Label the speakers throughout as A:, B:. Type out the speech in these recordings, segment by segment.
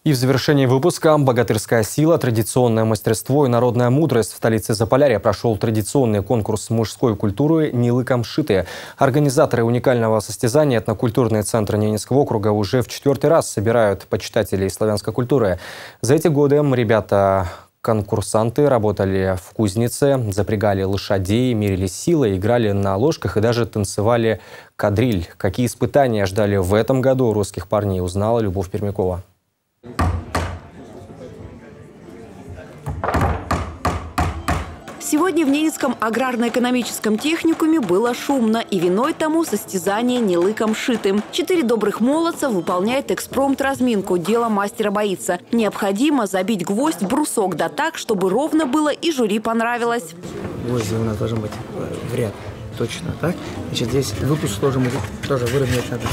A: И в завершении выпуска «Богатырская сила», традиционное мастерство и народная мудрость. В столице Заполярья прошел традиционный конкурс мужской культуры «Нилы Камшиты». Организаторы уникального состязания этнокультурные центры Ненецкого округа уже в 4-й раз собирают почитателей славянской культуры. За эти годы ребята-конкурсанты работали в кузнице, запрягали лошадей, мерили силы, играли на ложках и даже танцевали кадриль. Какие испытания ждали в этом году русских парней, узнала Любовь Пермякова.
B: Сегодня в Ненецком аграрно-экономическом техникуме было шумно, и виной тому состязание «Нилы Камшиты». 4 добрых молодца выполняют экспромт-разминку, дело мастера боится. Необходимо забить гвоздь в брусок, да так, чтобы ровно было и жюри понравилось.
C: Гвозди у нас должны быть в ряд, точно так. Значит, здесь выпуск тоже выровнять надо.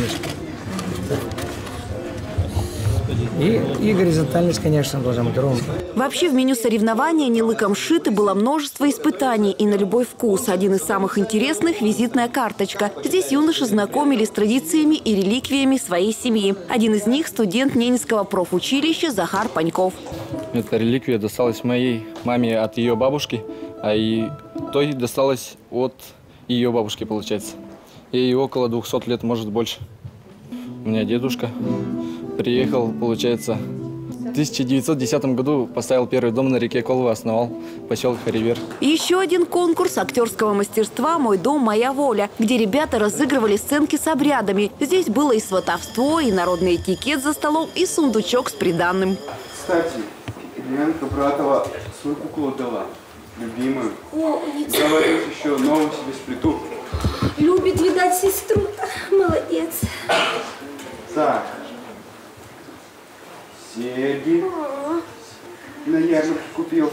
C: И горизонтальность, конечно, должна быть ровно.
B: Вообще в меню соревнования «Нилы Камшиты» было множество испытаний и на любой вкус. Один из самых интересных – визитная карточка. Здесь юноши знакомились с традициями и реликвиями своей семьи. Один из них – студент Ненецкого профучилища Захар Паньков.
D: Эта реликвия досталась моей маме от ее бабушки, а и той досталась от ее бабушки, получается. Ей около 200 лет, может больше. У меня дедушка приехал, получается, в 1910 году поставил первый дом на реке Колва, основал поселок Харивер.
B: Еще один конкурс актерского мастерства «Мой дом, моя воля», где ребята разыгрывали сценки с обрядами. Здесь было и сватовство, и народный этикет за столом, и сундучок с приданным.
E: Кстати, Ленка Братова свою куклу дала, любимую.
F: О,
E: говорит, еще новую себе сплету.
F: Любит, видать, сестру. Молодец.
E: Так. Серьги на ярмарке купил.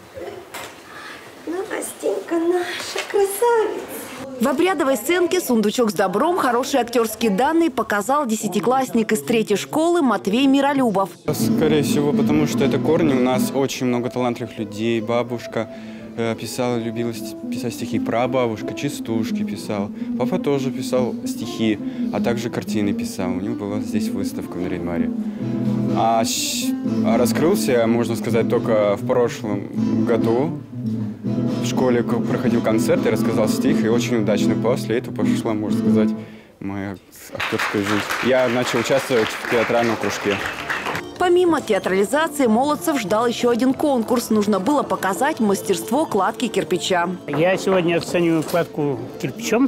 F: Настенька наша, красавица.
B: В обрядовой сценке «Сундучок с добром» хорошие актерские данные показал 10-классник из 3-й школы Матвей Миролюбов.
G: Скорее всего, потому что это корни. У нас очень много талантливых людей. Бабушка писала, любила писать стихи, прабабушка частушки писал. Папа тоже писал стихи, а также картины писал. У него была здесь выставка в Нарьян-Маре. А раскрылся, можно сказать, только в прошлом году. В школе проходил концерт и рассказал стих, и очень удачно после этого пошла, можно сказать, моя актерская жизнь. Я начал участвовать в театральном кружке.
B: Помимо театрализации, молодцев ждал еще один конкурс. Нужно было показать мастерство кладки кирпича.
H: Я сегодня оцениваю кладку кирпичом.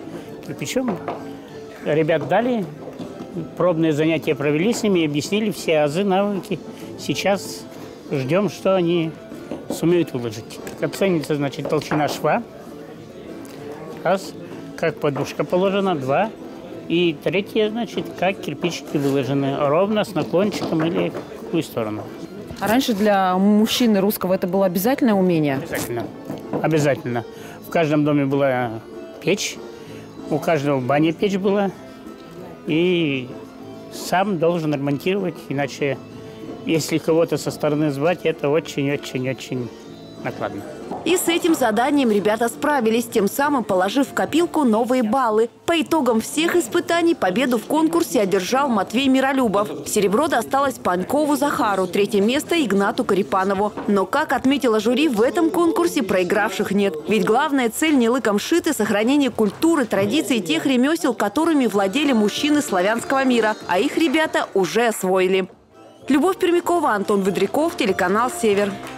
H: Ребят дали, пробные занятия провели с ними, объяснили все азы, навыки. Сейчас ждем, что они сумеют выложить. Как оценится, значит, толщина шва. Раз. Как подушка положена. 2. И 3, значит, как кирпичики выложены. Ровно, с наклончиком или в какую сторону.
I: А раньше для мужчины русского это было обязательное умение?
H: Обязательно. Обязательно. В каждом доме была печь. У каждого в бане печь была. И сам должен ремонтировать, иначе, если кого-то со стороны звать, это очень-очень-очень накладно.
B: И с этим заданием ребята справились, тем самым положив в копилку новые баллы. По итогам всех испытаний победу в конкурсе одержал Матвей Миролюбов. Серебро досталось Панькову Захару, 3-е место Игнату Карипанову. Но, как отметила жюри, в этом конкурсе проигравших нет. Ведь главная цель «Нилы Камшиты» – сохранение культуры, традиций и тех ремесел, которыми владели мужчины славянского мира. А их ребята уже освоили. Любовь Пермякова, Антон Выдряков, телеканал «Север».